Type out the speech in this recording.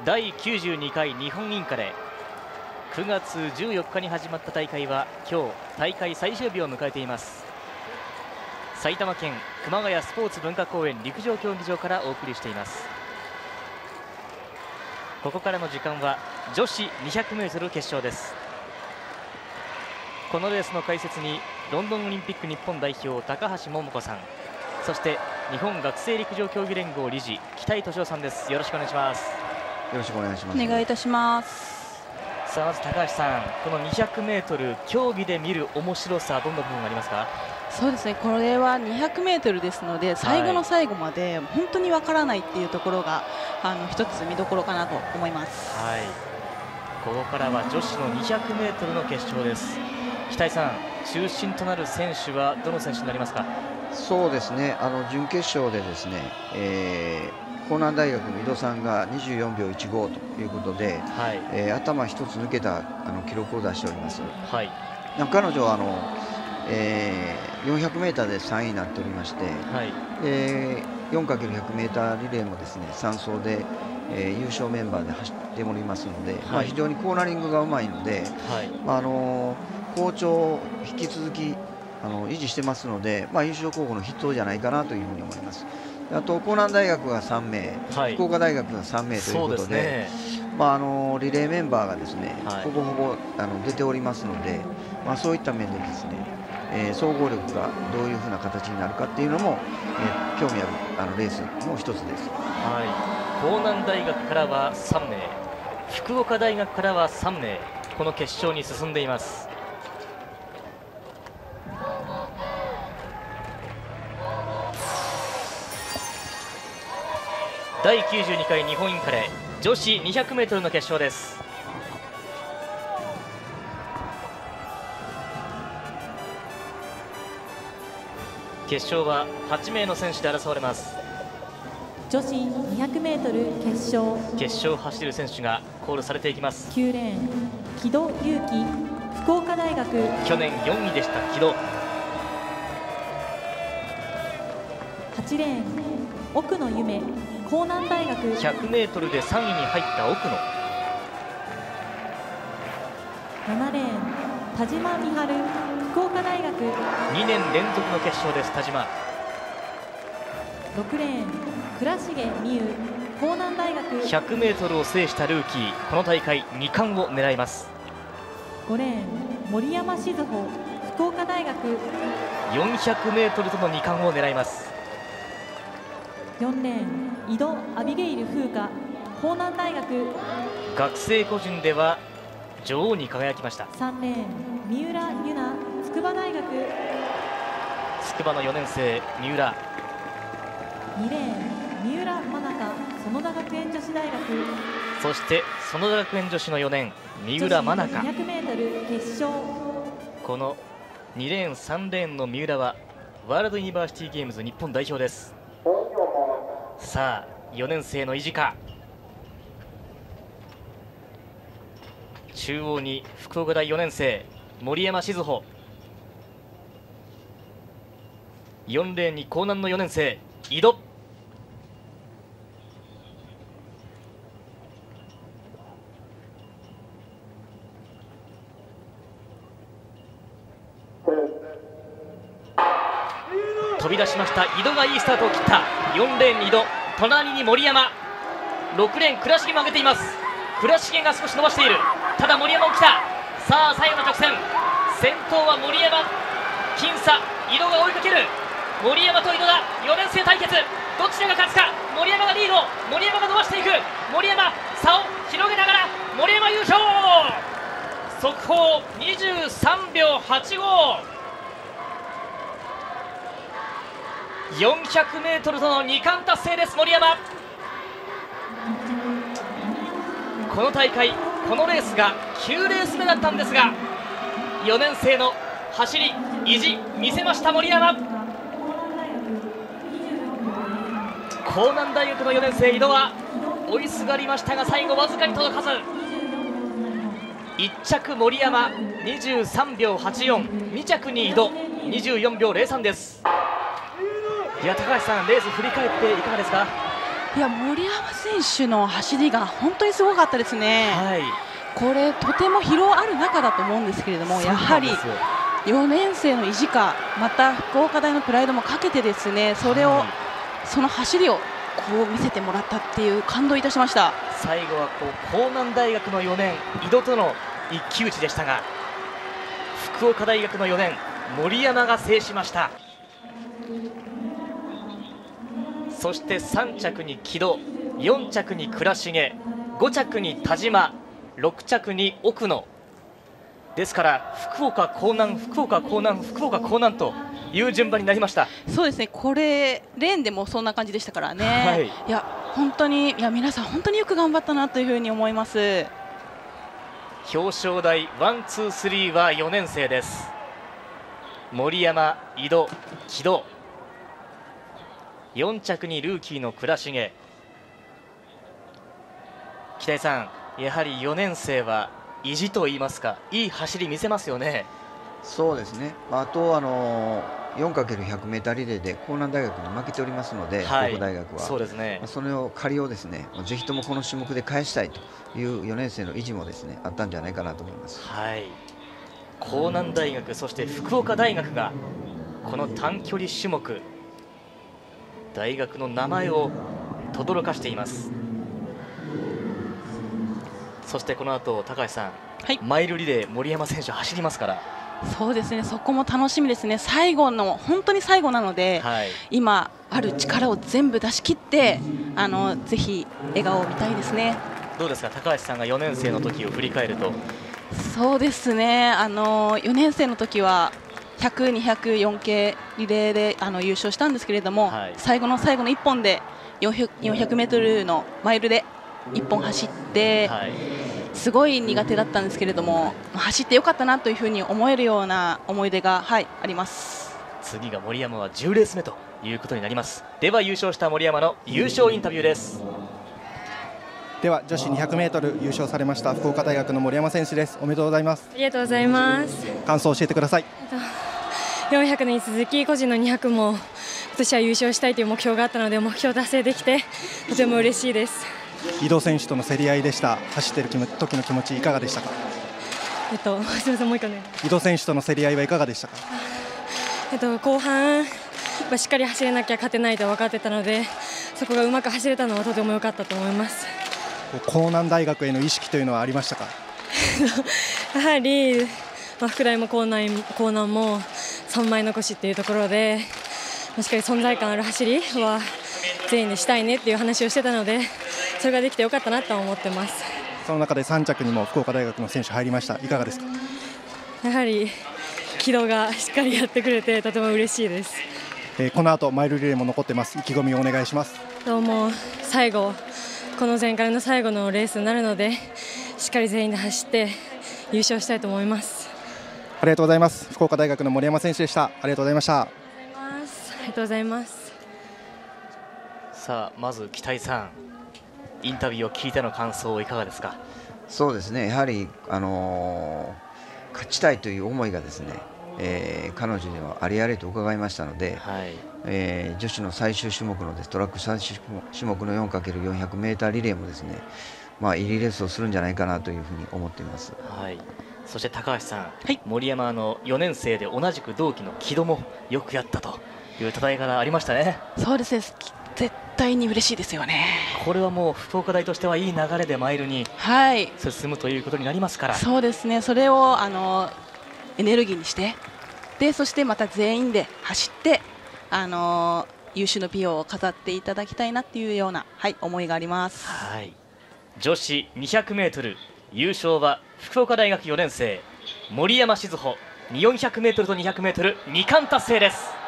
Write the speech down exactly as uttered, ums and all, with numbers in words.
だいきゅうじゅうにかい日本インカレ、くがつじゅうよっかに始まった大会は今日大会最終日を迎えています。埼玉県熊谷スポーツ文化公園陸上競技場からお送りしています。ここからの時間は女子 にひゃくメートル 決勝です。このレースの解説にロンドンオリンピック日本代表高橋桃子さん、そして日本学生陸上競技連合理事北井俊夫さんです。よろしくお願いします。 よろしくお願いします。 お願いいたします。 さあまず高橋さん、この にひゃくメートル 競技で見る面白さ、どんな部分がありますか？ そうですね、これは にひゃくメートル ですので、最後の最後まで本当にわからないっていうところがあの一つ見どころかなと思います。 はい、ここからは女子の にひゃくメートル の決勝です。北井さん、中心となる選手はどの選手になりますか？ そうですね、あの準決勝でですね、えー、江南大学の井戸さんがにじゅうよんびょういちごということで、はい、えー、頭一つ抜けたあの記録を出しております。はい、彼女はあの、えー、よんひゃくメーター でさんいになっておりまして、はい、えー、よんかけるひゃくメーター リレーもですねさん走で、えー、優勝メンバーで走っておりますので、はい、まあ、非常にコーナリングがうまいので、はい、まああの好調を引き続きあの維持してますので、まあ、優勝候補の筆頭じゃないかなというふうに思います。あと江南大学がさんめい、はい、福岡大学がさんめいということで、ね、まあ、あのリレーメンバーがですね、はい、ほぼほぼあの出ておりますので、まあ、そういった面でですね、えー、総合力がどういうふうな形になるかっていうのも、えー、興味あるあのレースの一つです。 はい、江南大学からはさんめい、福岡大学からはさんめい、この決勝に進んでいます。だいきゅうじゅうにかい日本インカレ女子 にひゃくメートル の決勝です。決勝ははちめいの選手で争われます。 女子 にひゃくメートル 決勝決勝を走る選手がコールされていきます。 きゅうレーン木戸祐樹、福岡大学。 去年よんいでした木戸。はちレーン奥野夢、江南大学。 ひゃくメートル でさんいに入った奥野。 ななレーン田島美晴、福岡大学。 にねん連続の決勝です。田島。 ろくレーン倉重美優、江南大学。 ひゃくメートル を制したルーキー、この大会にかんを狙います。 ごレーン森山静穂、福岡大学。 よんひゃくメートル とのにかんを狙います。 よんレーン井戸アビゲイル風花、江南大学。 学生個人では女王に輝きました。 さんレーン三浦優奈、筑波大学。 筑波のよねんせい三浦。 にレーン三浦真中、園田学園女子大学。 そして園田学園女子のよねん三浦真中。 にひゃくメートル 決勝。 このにレーンさんレーンの三浦はワールドユニバーシティゲームズ日本代表です。さあよねんせいの意地か。中央に福岡大よねんせい森山静穂、よんレーンに江南のよねんせい井戸。飛び出しました。井戸がいいスタートを切った。よんレーンに井戸、隣に森山、ろくレーン倉重も上げています。倉重が少し伸ばしている。ただ森山も来た。さあ最後の直線、先頭は森山、僅差、井戸が追いかける。森山と井戸だ、よねんせい対決、どちらが勝つか。森山がリード、森山が伸ばしていく。森山差を広げながら森山優勝。速報にじゅうさんびょうはちご。よんひゃくメートル とのにかん達成です。森山、この大会このレースがきゅうレースめだったんですが、よねんせいの走り意地見せました森山。江南大学のよねんせい井戸は追いすがりましたが最後わずかに届かず。いっちゃく森山にじゅうさんびょうはちよん、にちゃくに井戸にじゅうよんびょうぜろさんです。いや高橋さん、レース振り返っていかがですか？ いや森山選手の走りが本当にすごかったですね。はい、これとても疲労ある中だと思うんですけれども、やはりよねん生の意地か、また福岡大のプライドもかけてですね、それを、はい、その走りをこう見せてもらったっていう感動いたしました。 最後はこう江南大学のよねん井戸との一騎打ちでしたが、福岡大学のよねん森山が制しました。そしてさん着に木戸、よん着に倉重、ご着に田島、ろく着に奥野ですから、福岡江南福岡江南福岡江南という順番になりました。 そうですね、これレーンでもそんな感じでしたからね。はい、いや本当に、いや皆さん本当によく頑張ったなというふうに思います。 表彰台ワンツースリーはよねん生です。森山、井戸、木戸、よん着にルーキーの倉重。北井さん、やはりよねん生は意地といいますか、いい走り見せますよね。 そうですね、あとあの よんかけるひゃくメーター リレーで江南大学に負けておりますので、はい、福岡大学はそうですね、それを借りをですねぜひともこの種目で返したいというよねん生の意地もですねあったんじゃないかなと思います。 はい、江南大学、そして福岡大学がこの短距離種目、大学の名前を轟かしています。そしてこの後高橋さん、はい、マイルリレー森山選手走りますから。 そうですね、そこも楽しみですね。最後の本当に最後なので、はい、今ある力を全部出し切ってあのぜひ笑顔を見たいですね。 どうですか、高橋さんがよねん生の時を振り返ると。 そうですね、あのよねん生の時はひゃく、にひゃく、よん系リレーであの優勝したんですけれども、はい、最後の最後のいっぽんでよんひゃくメートルのマイルでいっぽん走って、はい、すごい苦手だったんですけれども、走ってよかったなというふうに思えるような思い出が、はい、あります。 次が森山はじゅうレース目ということになります。では優勝した森山の優勝インタビューです。 では女子にひゃくメートル優勝されました福岡大学の森山選手です。おめでとうございます。 ありがとうございます。 感想を教えてください。 よんひゃくに続き個人のにひゃくも今年は優勝したいという目標があったので、目標達成できてとても嬉しいです。 井戸選手との競り合いでした。走っている時の気持ちいかがでしたか。 えっとすみません、もう一回ね。 井戸選手との競り合いはいかがでしたか。 えっと後半しっかり走れなきゃ勝てないと分かってたので、そこがうまく走れたのはとても良かったと思います。 江南大学への意識というのはありましたか。 やはり、まあ、福大も江南、江南もさんまい残しっていうところで、しっかり存在感ある走りは全員でしたいねっていう話をしてたので、それができてよかったなと思ってます。 その中でさん着にも福岡大学の選手入りました。いかがですか。 やはり木戸がしっかりやってくれてとても嬉しいです。 えー、この後マイルリレーも残ってます。意気込みをお願いします。 どうも最後この前回の最後のレースになるので、しっかり全員で走って優勝したいと思います。 ありがとうございます。福岡大学の森山選手でした。ありがとうございました。 ありがとうございます。 さあまず北井さん、インタビューを聞いての感想いかがですか。 そうですね、やはり、あのー、勝ちたいという思いがですね、えー、彼女にはありありと伺いましたので、はい、えー、女子の最終種目のですトラック最終種目の よんかけるよんひゃくメーター リレーもですね、まあ、いいレースをするんじゃないかなというふうに思っています。 はい、そして高橋さん、はい、森山のよねん生で同じく同期の木戸もよくやったというたたえがありましたね。 そうですね、絶対に嬉しいですよね。 これはもう福岡大としてはいい流れでマイルに進むということになりますから、 はい、そうですね、それをあのエネルギーにして、でそしてまた全員で走ってあの優秀の美容を飾っていただきたいなっていうような、はい、思いがあります。 はい、女子にひゃくメートル優勝は福岡大学よねん生森山静穂、よんひゃくメートルとにひゃくメートルに冠達成です。